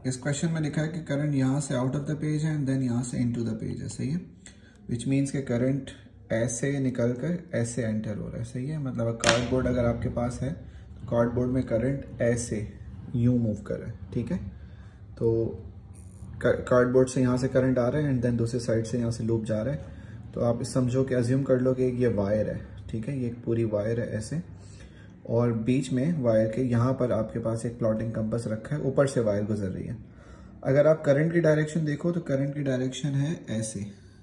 इस क्वेश्चन में लिखा है कि करंट यहाँ से आउट ऑफ द पेज है एंड देन यहाँ से इनटू द पेज है, सही है। विच मीन्स के करंट ऐसे निकल कर ऐसे एंटर हो रहा है, सही है। मतलब कार्डबोर्ड अगर आपके पास है तो कार्डबोर्ड में करंट ऐसे यूं मूव कर रहा है, ठीक है। तो कार्डबोर्ड से यहाँ से करंट आ रहा है एंड देन दूसरे साइड से यहाँ से लूप जा रहा है। तो आप समझो कि अज्यूम कर लो कि ये वायर है, ठीक है, ये एक पूरी वायर है ऐसे, और बीच में वायर के यहाँ पर आपके पास एक प्लॉटिंग कंपास रखा है, ऊपर से वायर गुजर रही है। अगर आप करंट की डायरेक्शन देखो तो करंट की डायरेक्शन है ऐसे,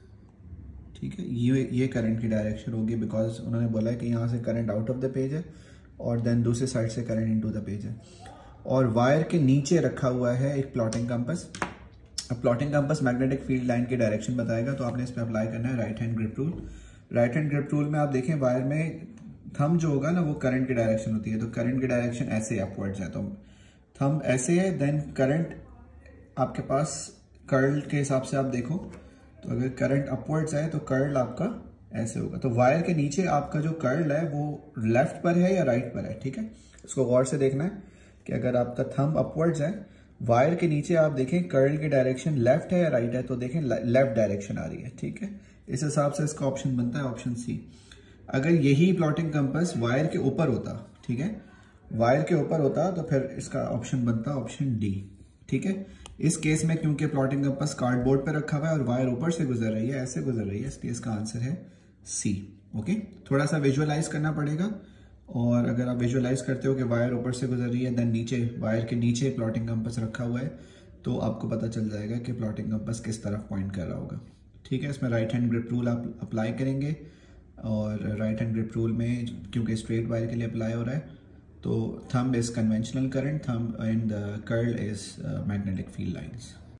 ठीक है। ये करंट की डायरेक्शन होगी बिकॉज उन्होंने बोला है कि यहाँ से current out of the page है और देन दूसरे साइड से करंट इनटू द पेज है। और वायर के नीचे रखा हुआ है एक प्लॉटिंग कंपास। अब plotting compass magnetic field line की डायरेक्शन बताएगा, तो आपने इस पर अप्लाई करना है right hand grip rule. Right hand grip rule में आप देखें वायर में थंब जो होगा ना वो करंट की डायरेक्शन होती है, तो करंट की डायरेक्शन ऐसे अपवर्ड्स है, तो थंब ऐसे है, देन करंट आपके पास कर्ल के हिसाब से आप देखो तो अगर करंट अपवर्ड्स है तो कर्ल आपका ऐसे होगा। तो वायर के नीचे आपका जो कर्ल है वो लेफ्ट पर है या राइट पर है, ठीक है। इसको गौर से देखना है कि अगर आपका थंब अपवर्ड्स है, वायर के नीचे आप देखें कर्ल की डायरेक्शन लेफ्ट है या राइट है, तो देखें लेफ्ट डायरेक्शन आ रही है, ठीक है। इस हिसाब से इसका ऑप्शन बनता है ऑप्शन सी। अगर यही प्लॉटिंग कंपास वायर के ऊपर होता, ठीक है, वायर के ऊपर होता तो फिर इसका ऑप्शन बनता ऑप्शन डी, ठीक है। इस केस में क्योंकि प्लॉटिंग कंपास कार्डबोर्ड पे रखा हुआ है और वायर ऊपर से गुजर रही है, ऐसे गुजर रही है, इसलिए इसका आंसर है सी। ओके, थोड़ा सा विजुअलाइज करना पड़ेगा, और अगर आप विजुअलाइज करते हो कि वायर ऊपर से गुजर रही है, देन नीचे वायर के नीचे प्लॉटिंग कंपास रखा हुआ है, तो आपको पता चल जाएगा कि प्लॉटिंग कंपास किस तरफ पॉइंट कर रहा होगा, ठीक है। इसमें राइट हैंड ग्रिप रूल आप अप्लाई करेंगे, और राइट हैंड ग्रिप रूल में क्योंकि स्ट्रेट वायर के लिए अप्लाई हो रहा है, तो thumb is conventional current, thumb and the curl is magnetic field lines.